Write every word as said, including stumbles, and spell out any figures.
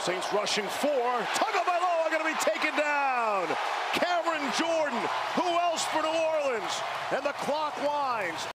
Saints rushing four. Tagovailoa going to be taken down. Cameron Jordan. Who else for New Orleans? And the clock winds.